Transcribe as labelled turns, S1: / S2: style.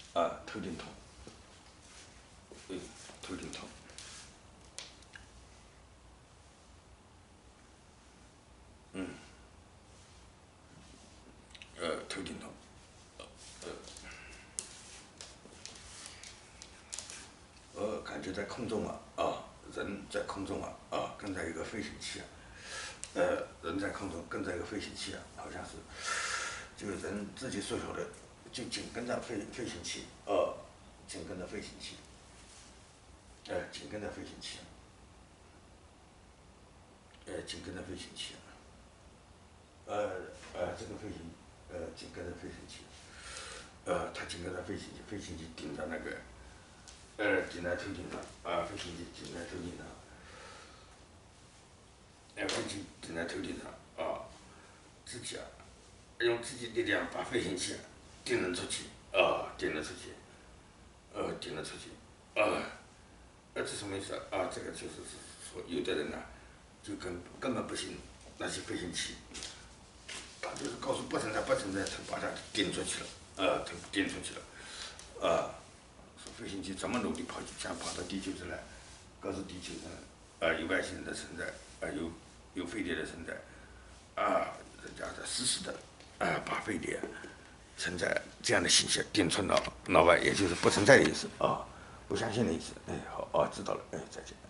S1: 头顶痛，头顶痛，头顶痛，感觉在空中人在空中跟在一个飞行器人在空中跟在一个飞行器好像是，就是人自己所说的，就紧跟着飞行器，紧跟着飞行器，紧跟着飞行器，紧跟着飞行器，这个飞行，紧跟着飞行器，它紧跟着飞行器，飞行器顶着那个，顶在头顶上，飞行器顶在头顶上，飞机顶在头顶上，自己用自己力量把飞行器顶了出去，顶了出去，顶了出去，这什么意思这个就是说，有的人就根本不信那些飞行器，他就是告诉不存在，不存在，他把它顶出去了，头顶出去了，说飞行器这么努力想跑到地球上来，告诉地球上有外星人的存在，有飞碟的存在，人家在实时的把飞碟存在这样的信息顶出脑外，也就是不存在的意思不相信的意思。好，知道了，再见。